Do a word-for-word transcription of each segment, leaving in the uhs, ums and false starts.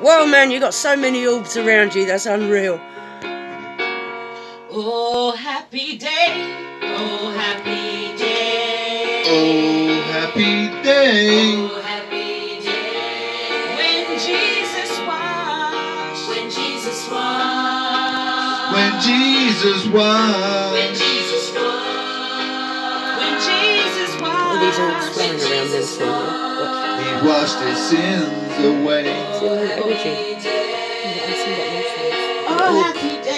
Whoa, man, you got so many orbs around you. That's unreal. Oh, happy day. Oh, happy day. Oh, happy day. Oh, happy day. When Jesus washed. When Jesus washed. When Jesus washed. When Jesus washed. When Jesus washed. All these orbs flying around them too. He washed his sins away. See all that energy. Oh, happy day.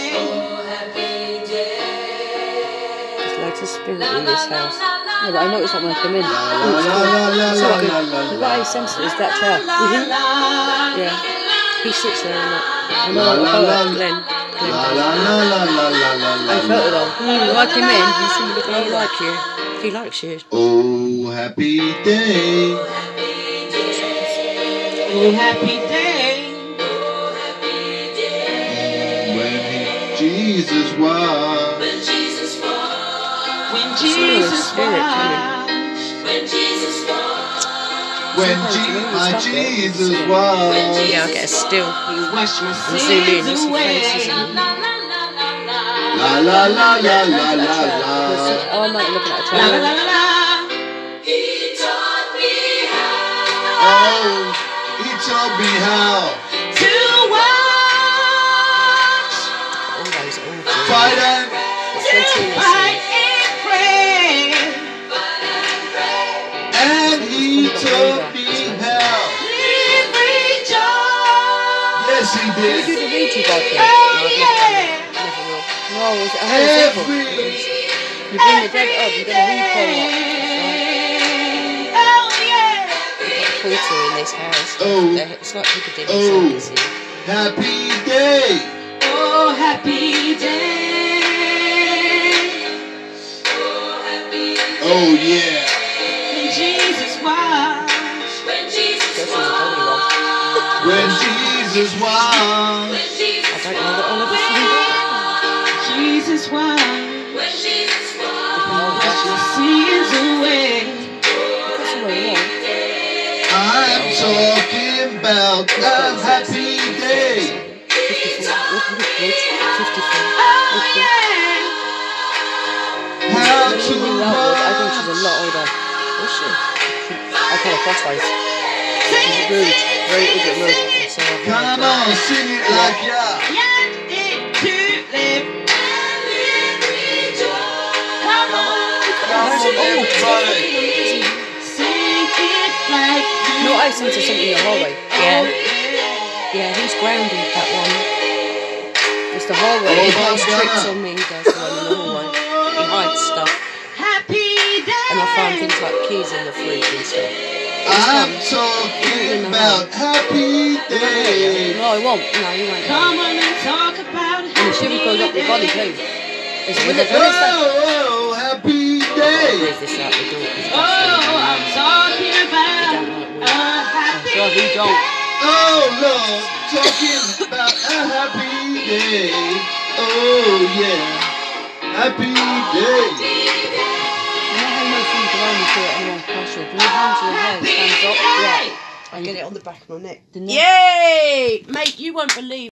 There's loads of spirit in this house. Yeah, but I noticed that when I came in. La la la la It's la like la a, la the la. right sense is that chair. Mm-hmm. Yeah. He sits there and I know La I la felt la like Glenn. Glenn La does. la la la la la la la. I felt it all. When I came in, he seemed to be like, like you. He likes you. Oh, happy day. Oh, happy day. When he, Jesus washed. When Jesus washed. When I feel the Jesus spirit coming. washed. When Jesus washed. When Sometimes Je you know my stuff that- Jesus Yeah, washed. I'll get a still. He washed my And zoom in, you sins see away. faces and La la la la la la Oh, la. I might look at that La la chair. la la. He taught me how. Oh, he taught me how. To watch. All those orbs. Fight and To fight and pray. and he taught me how. Live rejoice. Yes, he Can you do did. the Ouija board thing? Oh, yeah. Never will. No, it was, I had a simple. Every You bring the dead up, you're going to re-pull up. Oh, yeah. We've got a portal in this house. Oh. They're- It's like Piccadilly Oh. Circus here. happy day. Oh, happy day. Oh yeah. When Jesus washed. When Jesus This is a holy one. When Jesus washed. I don't know that I'll ever find out. Jesus washed. When Jesus washed your sins away. That's the way you want. I'm talking about a happy day. fifty-four. Look at the bridge. fifty-four. Oh, yeah. How When to you ring that wood, I think she's a watch. lot older. Is she? I call her crossways. She's rude. Very ugly rude. So I've Come on, sing it like ya. Yeah, it to live. Come on. There's an old Everybody. Sing it like you. No, I sent her something in the hallway. Yeah. Yeah. Yeah, he's grounded, that one. It's the hallway. Oh, He plays Barbara. tricks on me, he does the one in the hallway. He hides stuff. Happy day. And I find things like keys in the fridge and stuff. I'm talking about happy day. No, I won't. No, you won't. Come on and talk about it. And the shiver goes up your body too. It's when it's when it's that. Oh, happy I'll day. leave this out the door because Oh, I'm talking about don't like a weed. I'm happy sure he don't. Oh Lord, talking about a happy day. Oh yeah, happy day. You know how you know something can only do it anyone past you? When your hands are in your head, hands up, yeah. I get it on the back of my neck. Yay! Mate, you won't believe